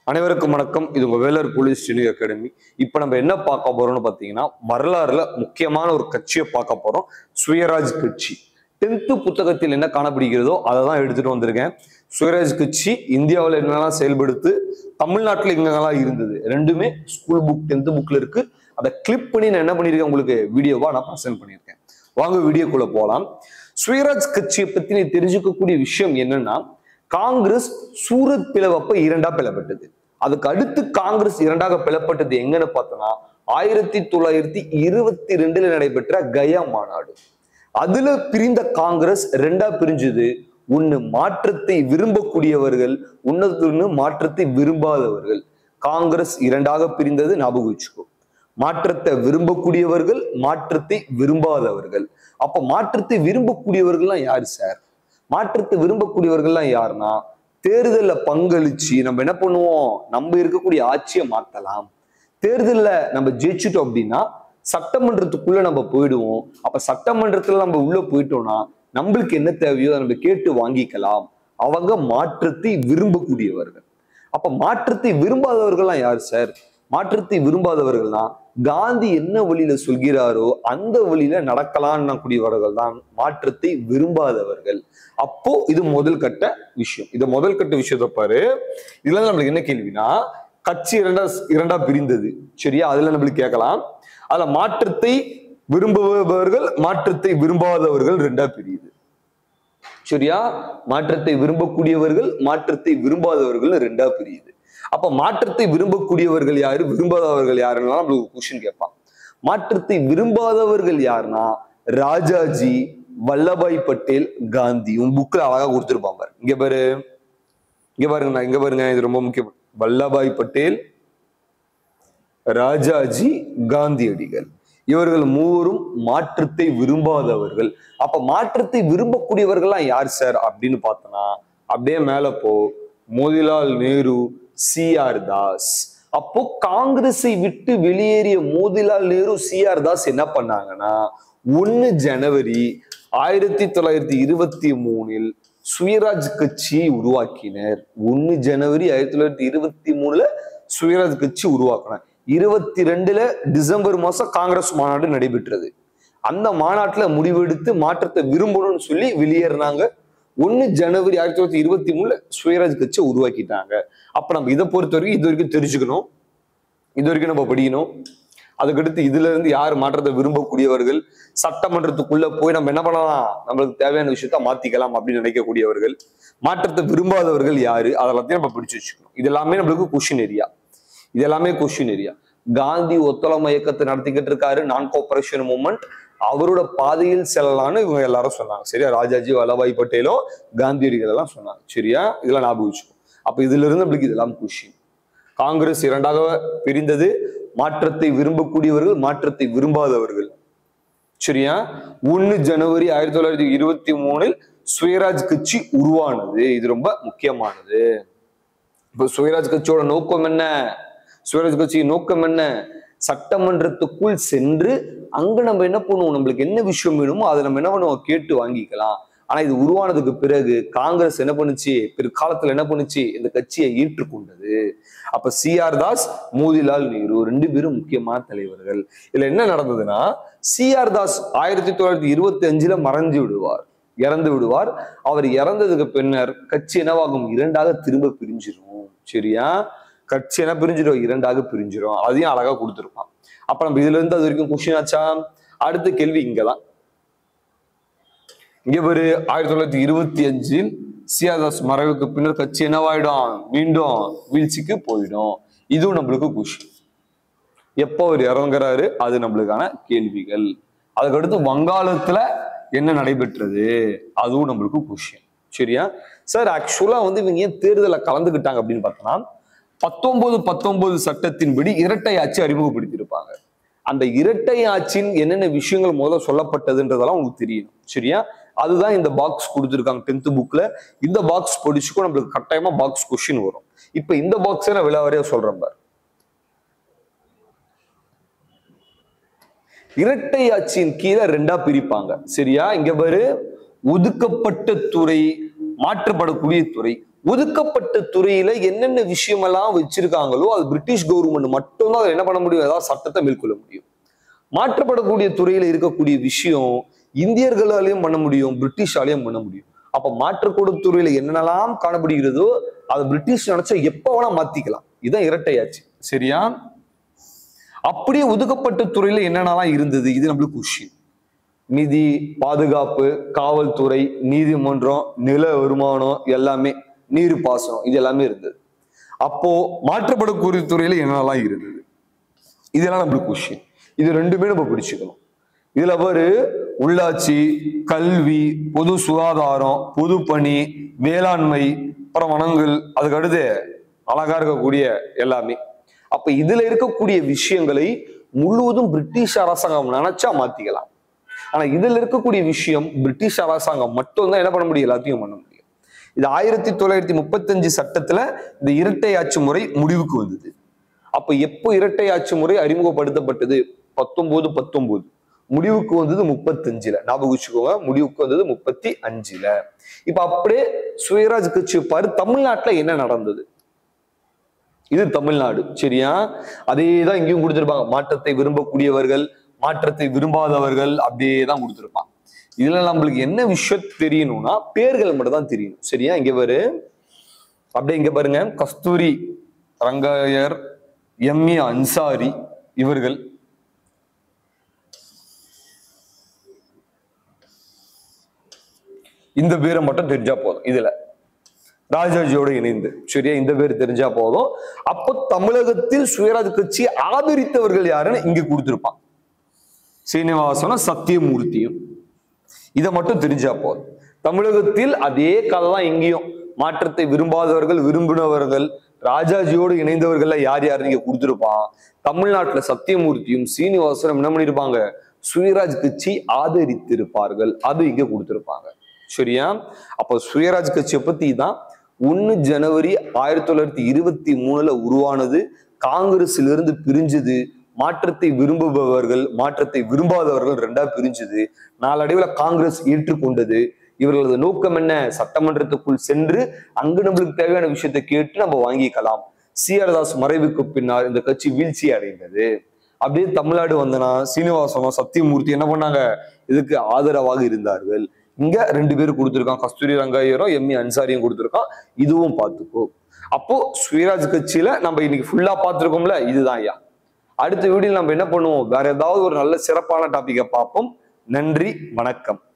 அனைவருக்கும் வணக்கம். இது உங்க வேலர் போலீஸ் ட்ரெயினிங் அகாடமி. இப்ப நம்ம என்ன பார்க்க போறோம்னு பாத்தீங்கன்னா, வரலாறுல முக்கியமான ஒரு கட்சியை பார்க்க போறோம். சுயராஜ் கட்சி 10th புத்தகத்தில் என்ன காணப்படுகிறதோ அதை தான் எடுத்துட்டு வந்திருக்கேன். சுயராஜ் கட்சி இந்தியாவில் என்னெல்லாம் செயல்படுத்து, தமிழ்நாட்டில் எங்கெல்லாம் இருந்தது, ரெண்டுமே ஸ்கூல் புக் 10th புக்ல இருக்கு. அதை கிளிப் பண்ணி நான் என்ன பண்ணிருக்கேன், உங்களுக்கு வீடியோவா நான் ப்ரெசென்ட் பண்ணியிருக்கேன். வாங்க வீடியோக்குள்ள போலாம். சுயராஜ் கட்சியை பத்தி நீ தெரிஞ்சுக்கக்கூடிய விஷயம் என்னன்னா, காங்கிரஸ் சூரத் பிளவப்ப இரண்டா பிளப்பட்டது. அதுக்கு அடுத்து காங்கிரஸ் இரண்டாக பிளப்பட்டது எங்கன்னு பார்த்தோம்னா 1922 நடைபெற்ற கயா மாநாடு. அதுல பிரிந்த காங்கிரஸ் ரெண்டா பிரிஞ்சது. ஒண்ணு மாற்றத்தை விரும்பக்கூடியவர்கள், இன்னொன்னு மாற்றத்தை விரும்பாதவர்கள். காங்கிரஸ் இரண்டாக பிரிந்தது, ஞாபகம் வச்சுக்கோ. மாற்றத்தை விரும்பக்கூடியவர்கள், மாற்றத்தை விரும்பாதவர்கள். அப்ப மாற்றத்தை விரும்பக்கூடியவர்கள்லாம் யாரு சார்? மாற்றத்தை விரும்பக்கூடியவர்கள்லாம் யாருன்னா, தேர்தலில் பங்களிச்சு நம்ம என்ன பண்ணுவோம், நம்ம இருக்கக்கூடிய ஆட்சியை மாத்தலாம். தேர்தலில் நம்ம ஜெயிச்சுட்டோம் அப்படின்னா சட்டமன்றத்துக்குள்ள நம்ம போயிடுவோம். அப்ப சட்டமன்றத்துல நம்ம உள்ள போயிட்டோம்னா நம்மளுக்கு என்ன தேவையோ அதை நம்ம கேட்டு வாங்கிக்கலாம். அவங்க மாற்றத்தை விரும்பக்கூடியவர்கள். அப்ப மாற்றத்தை விரும்பாதவர்கள்லாம் யார் சார்? மாற்றத்தை விரும்பாதவர்கள்னா காந்தி என்ன வழியில சொல்கிறாரோ அந்த வழியில நடக்கலாம்னு கூடியவர்கள் தான் மாற்றத்தை விரும்பாதவர்கள். அப்போ இது முதல் கட்ட விஷயம். இது முதல் கட்ட விஷயத்தை பாரு. இதுல நம்மளுக்கு என்ன கேள்வினா, கட்சி இரண்டா பிரிந்தது, சரியா? அதுல நம்மளுக்கு கேட்கலாம். அதுல மாற்றத்தை விரும்புபவர்கள், மாற்றத்தை விரும்பாதவர்கள் ரெண்டா பிரியுது, சரியா? மாற்றத்தை விரும்பக்கூடியவர்கள், மாற்றத்தை விரும்பாதவர்கள் ரெண்டா பிரியுது. அப்ப மாற்றத்தை விரும்பக்கூடியவர்கள் யாரு, விரும்பாதவர்கள் யாருன்னா நம்மளுக்கு கொஸ்டின் கேட்பான். மாற்றத்தை விரும்பாதவர்கள் யாருன்னா ராஜாஜி, வல்லபாய் பட்டேல், காந்தி. உன் புக்ல அழகா கொடுத்துருப்பான் பாரு. இங்க பாரு, இங்க பாருங்க, இங்க பாருங்க, இது ரொம்ப முக்கியம். வல்லபாய் பட்டேல், ராஜாஜி, காந்தியடிகள், இவர்கள் மூவரும் மாற்றத்தை விரும்பாதவர்கள். அப்ப மாற்றத்தை விரும்பக்கூடியவர்கள்லாம் யார் சார் அப்படின்னு பார்த்தோம்னா, அப்படியே மேல போ, மோதிலால் நேரு, சி.ஆர். தாஸ். அப்போ காங்கிரஸை விட்டு வெளியேறிய மோதிலால் நேரு, சி.ஆர். தாஸ் என்ன பண்ணாங்கன்னா 1 ஜனவரி 1923 சுயராஜ் கட்சியை உருவாக்கினர். 1 ஜனவரி 1923 சுயராஜ் கட்சி உருவாக்கினார். 22 டிசம்பர் மாசம் காங்கிரஸ் மாநாடு நடைபெற்றது. அந்த மாநாட்டுல முடிவெடுத்து மாற்றத்தை விரும்பணும்னு சொல்லி வெளியேறினாங்க. 1 ஜனவரி 1923 சுயராஜ் கட்சியை உருவாக்கிட்டாங்க. அப்ப நம்ம இதை பொறுத்த வரைக்கும் இது வரைக்கும் தெரிஞ்சுக்கணும், இது வரைக்கும் நம்ம படிக்கணும். அதுக்கடுத்து இதுல இருந்து யார் மாற்றத்தை விரும்பக்கூடியவர்கள், சட்டமன்றத்துக்குள்ள போய் நம்ம என்ன பண்ணலாம், நம்மளுக்கு தேவையான விஷயத்த மாத்திக்கலாம் அப்படின்னு நினைக்கக்கூடியவர்கள், மாற்றத்தை விரும்பாதவர்கள் யாரு, அதெல்லாத்தையும் நம்ம பிடிச்சு வச்சுக்கணும். இது எல்லாமே நம்மளுக்கு கொஸ்டின் ஏரியா. இது எல்லாமே கொஸ்டின் ஏரியா. காந்தி ஒத்துழைமை இயக்கத்தை நடத்திக்கிட்டு இருக்காரு, நான் கோஆபரேஷன் மூவ்மெண்ட். அவரோட பாதையில் செல்லலான்னு இவங்க எல்லாரும் சொன்னாங்க, சரியா? ராஜாஜி, வல்லபாய் பட்டேலோ, காந்தியடிகள் எல்லாம் சொன்னாங்க, சரியா? இதெல்லாம் ஞாபகம் வச்சுக்கோ. அப்ப இதுல இருந்து நம்மளுக்கு இதெல்லாம் கொஸ்டின். காங்கிரஸ் இரண்டாக பிரிந்தது. மாற்றத்தை விரும்பக்கூடியவர்கள், மாற்றத்தை விரும்பாதவர்கள், சரியா? 1 ஜனவரி 1923 சுயராஜ் கட்சி உருவானது. இது ரொம்ப முக்கியமானது. இப்ப சுயராஜ் கட்சியோட நோக்கம் என்ன? சுயராஜ் கட்சியின் நோக்கம் என்ன? சட்டமன்றத்துக்குள் சென்று அங்க நம்ம என்ன பண்ணுவோம், நம்மளுக்கு என்ன விஷயம் வேணுமோ அதை நம்ம என்ன பண்ணுவோம், கேட்டு வாங்கிக்கலாம். ஆனா இது உருவானதுக்கு பிறகு காங்கிரஸ் என்ன பண்ணுச்சு, பிற்காலத்துல என்ன பண்ணுச்சு, இந்த கட்சியை ஏற்றுக்கொண்டது. அப்ப சி.ஆர். தாஸ், மோதிலால் நேரு 2 பேரும் முக்கியமான தலைவர்கள். இதுல என்ன நடந்ததுன்னா, சி.ஆர். தாஸ் 1925 மறைஞ்சு விடுவார், இறந்து விடுவார். அவர் இறந்ததுக்கு பின்னர் கட்சி என்னவாகும், இரண்டாக திரும்ப பிரிஞ்சிரும், சரியா? கட்சி என்ன பிரிஞ்சிடும், இரண்டாக பிரிஞ்சிடும். அதையும் அழகா கொடுத்துருப்பான். அப்ப நம்ம இதுல இருந்து அது வரைக்கும் கொஸ்டின் ஆச்சா? அடுத்த கேள்வி இங்கதான். இங்க ஒரு 1925 சி.ஆர். தாஸ் மறைவுக்கு பின்னர் கட்சி என்னவாயிடும், மீண்டும் வீழ்ச்சிக்கு போயிடும். இதுவும் நம்மளுக்கு கொஸ்டின். எப்போ அவர் இறங்குறாரு, அது நம்மளுக்கான கேள்விகள். அதுக்கடுத்து வங்காளத்துல என்ன நடைபெற்றது, அதுவும் நம்மளுக்கு கொஸ்டின், சரியா? சார் ஆக்சுவலா இவங்க ஏன் தேர்தலில் கலந்துக்கிட்டாங்க அப்படின்னு பார்த்தோம்னா, 1919 சட்டத்தின்படி இரட்டை ஆட்சி அறிமுகப்படுத்தியிருப்பாங்க. அந்த இரட்டை ஆட்சியின் என்னென்ன விஷயங்கள் முதல்ல சொல்லப்பட்டதுன்றதெல்லாம் உங்களுக்கு தெரியணும், சரியா? அதுதான் இந்த பாக்ஸ் கொடுத்துருக்காங்க 10th புக்ல. இந்த பாக்ஸ் படிச்சுக்கோ, நம்மளுக்கு கட்டாயமா பாக்ஸ் கொஸ்டின் வரும். இப்ப இந்த பாக்ஸை நான் விலாவரியா சொல்றேன் பாரு. இரட்டை ஆட்சியின் கீழே ரெண்டா பிரிப்பாங்க, சரியா? இங்க பாரு, ஒதுக்கப்பட்ட துறை, மாற்றப்படக்கூடிய துறை. ஒதுக்கப்பட்ட துறையில என்னென்ன விஷயமெல்லாம் வச்சிருக்காங்களோ அது பிரிட்டிஷ் கவர்மெண்ட் மட்டும்தான் அதை என்ன பண்ண முடியும், ஏதாவது சட்டத்தை மேற்கொள்ள முடியும். மாற்றப்படக்கூடிய துறையில இருக்கக்கூடிய விஷயம் இந்தியர்களாலையும் பண்ண முடியும், பிரிட்டிஷாலையும் பண்ண முடியும். அப்ப மாற்றக்கூடிய துறையில என்னென்னலாம் காணப்படுகிறதோ அதை பிரிட்டிஷ் நினைச்சா எப்ப வேணா மாத்திக்கலாம். இதுதான் இரட்டையாட்சி. சரியா? அப்படியே ஒதுக்கப்பட்ட துறையில என்னென்னலாம் இருந்தது, இது நம்மளுக்கு கொஸ்டின். நிதி, பாதுகாப்பு, காவல்துறை, நீதிமன்றம், நில வருமானம், எல்லாமே, நீர் பாசனம், இது எல்லாமே இருந்தது. அப்போ மாற்றப்படக்கூடிய துறையில என்னென்னலாம் இருந்தது, இதெல்லாம் நம்மளுக்கு கொஸ்டின். இது ரெண்டுமே நம்ம பிடிச்சுக்கணும். இதுல உள்ளாட்சி, கல்வி, பொது சுகாதாரம், பொது பணி, வேளாண்மை, அப்புறம் வனங்கள், அதுக்கு அடுத்து அழகா இருக்கக்கூடிய எல்லாமே. அப்ப இதுல இருக்கக்கூடிய விஷயங்களை முழுவதும் பிரிட்டிஷ் அரசாங்கம் நினைச்சா மாத்திக்கலாம். ஆனா இதுல இருக்கக்கூடிய விஷயம் பிரிட்டிஷ் அரசாங்கம் மட்டும்தான் என்ன பண்ண முடியும், எல்லாத்தையும் பண்ண முடியும். இது 1935 சட்டத்துல இந்த இரட்டை ஆட்சி முறை முடிவுக்கு வந்தது. அப்ப எப்போ இரட்டை ஆட்சி முறை அறிமுகப்படுத்தப்பட்டது? 1919. முடிவுக்கு வந்தது 35ல. ஞாபகம் வச்சுக்கோங்க, முடிவுக்கு வந்தது 35ல. இப்ப அப்படியே சுயராஜ் கட்சி பாரு, தமிழ்நாட்டுல என்ன நடந்தது? இது தமிழ்நாடு. சரியா? அதேதான் இங்கேயும் கொடுத்திருப்பாங்க. மாற்றத்தை விரும்பக்கூடியவர்கள், மாற்றத்தை விரும்பாதவர்கள், அப்படியே தான் கொடுத்திருப்பாங்க. இதுல நம்மளுக்கு என்ன விஷயம் தெரியணும்னா பேர்கள் மட்டும் தான் தெரியணும். சரியா? இங்க அப்படியே இங்க பாருங்க, கஸ்தூரி ரங்கையர், எம்.ஏ. அன்சாரி, இவர்கள். இந்த பேரை மட்டும் தெரிஞ்சா போதும். இதுல ராஜாஜியோட இணைந்து, சரியா, இந்த பேர் தெரிஞ்சா போதும். அப்போ தமிழகத்தில் சுயராஜ் கட்சி ஆதரித்தவர்கள் யாருன்னு இங்க கொடுத்திருப்பான். சீனிவாசனும் சத்தியமூர்த்தியும். இதை மட்டும் தெரிஞ்சா போதும். தமிழகத்தில் அதே கதை தான் இங்கேயும். மாற்றத்தை விரும்பாதவர்கள், விரும்பினவர்கள், ராஜாஜியோடு இணைந்தவர்கள் யார் யார் இங்க கொடுத்திருப்பான். தமிழ்நாட்டுல சத்தியமூர்த்தியும் சீனிவாசனும் என்ன பண்ணிருப்பாங்க, சுயராஜ் கட்சி ஆதரித்திருப்பார்கள். அது இங்க கொடுத்திருப்பாங்க. சரியா? அப்ப சுயராஜ் கட்சியை பத்தி தான் 1 ஜனவரி 1923 உருவானது. காங்கிரஸ்ல இருந்து பிரிஞ்சது. மாற்றத்தை விரும்புபவர்கள், மாற்றத்தை விரும்பாதவர்கள் ரெண்டா பிரிஞ்சது. நாளடைவுல காங்கிரஸ் ஏற்றுக்கொண்டது. இவர்களது நோக்கம் என்ன? சட்டமன்றத்துக்குள் சென்று அங்கு நம்மளுக்கு தேவையான விஷயத்தை கேட்டு நம்ம வாங்கிக்கலாம். சி.ஆர். தாஸ் மறைவுக்கு பின்னால் இந்த கட்சி வீழ்ச்சி அடைந்தது. அப்படியே தமிழ்நாடு வந்தனா சீனிவாசனும் சத்தியமூர்த்தி என்ன பண்ணாங்க, இதுக்கு ஆதரவாக இருந்தார்கள். இங்க 2 பேர் கொடுத்திருக்கான், கஸ்தூரி ரங்கையரும் எம்.ஏ. அன்சாரியும் கொடுத்திருக்கான். இதுவும் பார்த்துக்கோ. அப்போ சுயராஜ் கட்சியில நம்ம இன்னைக்கு ஃபுல்லா பார்த்திருக்கோம்ல, இதுதான் ஐயா. அடுத்த வீடியோல நம்ம என்ன பண்ணுவோம், வேற ஏதாவது ஒரு நல்ல சிறப்பான டாபிக்கை பார்ப்போம். நன்றி, வணக்கம்.